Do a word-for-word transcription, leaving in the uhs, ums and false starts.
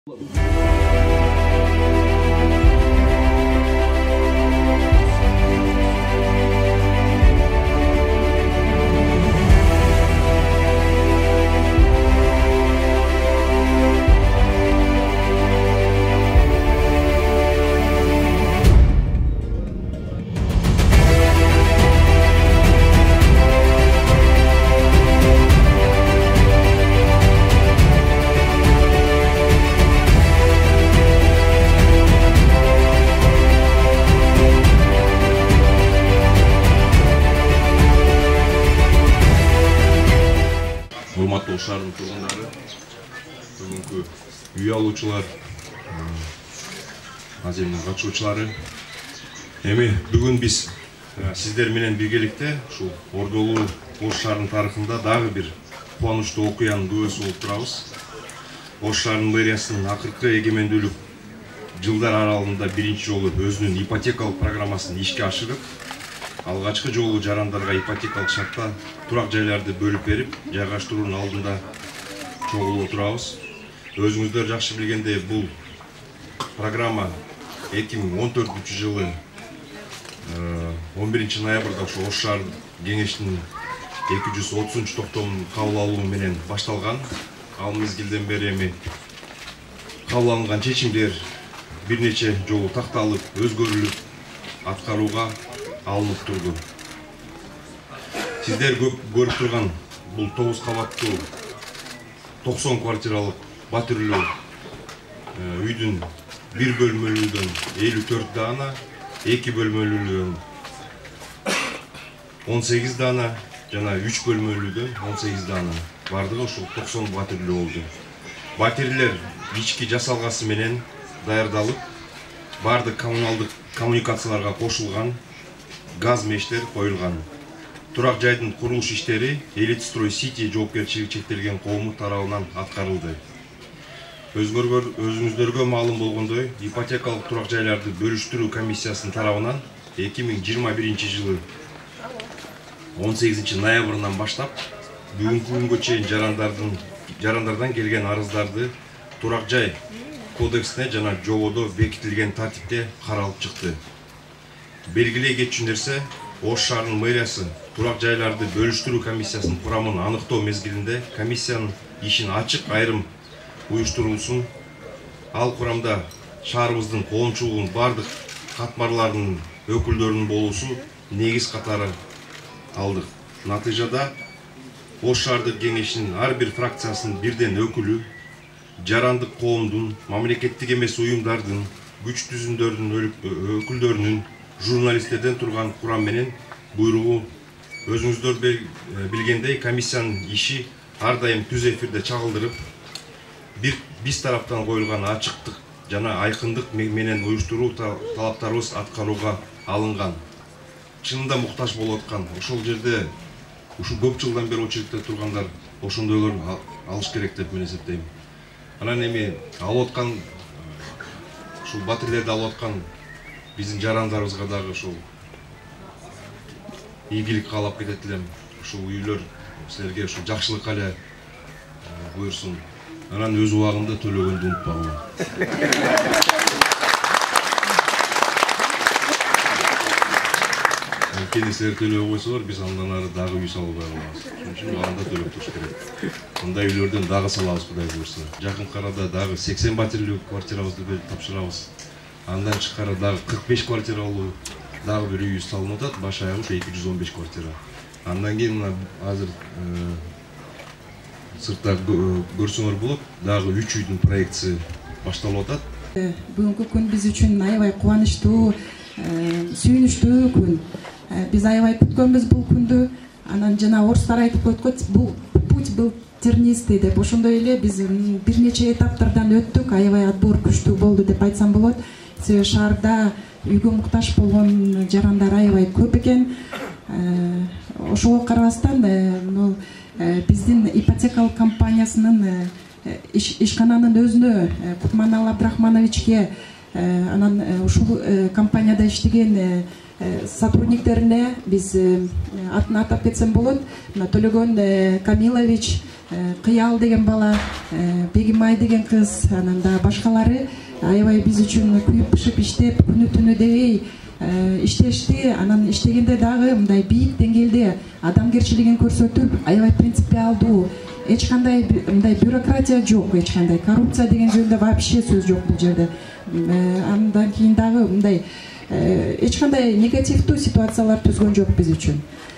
Урматтуу Ош шаарынын тургундары, бүгүнкү үй алуучулар, аземдин катышуучулары, эми бүгүн биз сиздер менен биргеликте ушул Ордолуу Ош шаарынын тарыхында дагы бир кубанычтуу окуянын күбөсү болуп турабыз. Ош шаарынын мэриясынын акыркы эгемендүүлүк жылдар аралыгында биринчи жолу өзүнүн ипотекалык программасын ишке ашырып, алгачкы жолу жарандарга ипотекалык шартта турак жайларды бөлүп берип, жайгаштыруунун алдында чогулуп отурабыз. Өзүңүздөр жакшы билгендей, бул программа эки миң он төртүнчү жылы он биринчи ноябрда ошо Ош шаар кеңешинин эки жүз отузунчу токтомун кабыл алуу менен башталган. Ал мезгилден бери эми кабыл алынган чечимдер бир нече жолу такталып, өзгөрүлүп, аткарууга алынып турду. Сиздер көп көрүп турган бул тогуз кабаттуу токсон квартиралык батирлүү үйдүн бир бөлмөлүүдөн элүү төрт даана, эки бөлмөлүүдөн он сегиз даана жана үч бөлмөлүүдөн он сегиз даана. Бардыгы ушул токсон батирлүү болду. Батирлер ички жасалгасы менен даярдалып, бардык коммуналдык коммуникацияларга кошулган, газ мештер коюлган. Турак жайдын курулуш иштери Элитстрой Сити жоопкерчилиги чектелген коому тарабынан аткарылды. Өзүңүздөргө маалым болгондой, ипотекалык турак жайларды бөлүштүрүү комиссиясынын тарабынан эки миң жыйырма биринчи жылы он сегизинчи ноябрынан баштап бүгүнкү күнгө чейин жарандардын жарандардан келген арыздарды турак жай кодексине жана жободо бекитилген тартипте каралып чыкты. Белгилей кетчү нерсе, Ош шаарынын мэриясы турак жайларды бөлүштүрүү комиссиясынын курамын аныктоо мезгилинде комиссиянын ишин ачык айрым уюштурулсун. Ал курамда шаарыбыздын коомчулугунун бардык катмарларынын өкүлдөрүнүн болуусу негиз катары алдык. Натыйжада Ош шаардык кеңешинин ар бир фракциясынын бирден өкүлү жарандык коомдун, мамлекеттик эмес уюмдардын, күч түзүмдөрдүн өкүлдөрүнүн, журналисттерден турган курам менен буйругу. Өзүңүздөр билгендей, комиссиянын иши ар дайым түз эфирде чагылдырып, бир биз тараптан коюлган ачыктык жана айкындык менен уюштуруу талаптарыбыз аткарууга алынган. Чынында муктаж болуп аткан. Ошол жерде ушул көп жылдан бери очередте тургандар ошондойлор алыш керек деп мен эсептейм. Анан эми алып аткан ушул батирлерди алып аткан биздин жарандарыбызга дагы ушул ийгилик каалап кетет элем. Ушул үйлөр силерге ушул жакшылык эле буйрсун. Анан өз убагында төлөгөндү унутпагыла. Анткени силер төлөп койсолор, биз андан ары дагы үй салып алабыз. Ошон үчүн убагында төлөп туруш керек. Мындай үйлөрдөн дагы салабыз, Кудай буйрса. Жакын арада дагы сексен батирлүү квартирабызды берип тапшырабыз. Андан чыккары дагы кырк беш квартиралуу дагы бир үй салынып атат, баш аягы ушу эки жүз он беш квартира. Андан кийин мына азыр сыртта көрсөңөр болот, дагы үч үйдүн проектиси башталып атат. Бүгүнкү күн биз үчүн аябай кубанычтуу, сүйүнүчтүү күн. Биз аябай күткөнбүз бул күндү. Анан жана орустар айтып койгон, бул путь был тернистый деп. Ошондой эле биз бир нече этаптардан өттүк, аябай отбор күчтүү болду деп айтсам болот. Себеби шаарда үйгө муктаж болгон жарандар аябай көп экен. Ошого карабастан биздин ипотекалык компаниясынын ишкананын өзүнө, Кутманалы Абдрахмановичке анан ушул компанияда иштеген сотрудниктерине биз атын атап кетсем болот. Мына Төлөгөн Камилович, Кыял деген бала, Бегимай деген кыз, анан да башкалары аябай биз үчүн күйүп бышып иштеп, күнү түнү дебей иштешти. Анан иштегенде дагы мындай бийик деңгээлде адамгерчилигин көрсөтүп, аябай принципиалдуу, эч кандай мындай бюрократия жок, эч кандай коррупция деген жөнүндө вообще сөз жок бул жерде. Андан кийин дагы мындай эч кандай негативдүү ситуациялар түзгөн жок биз үчүн.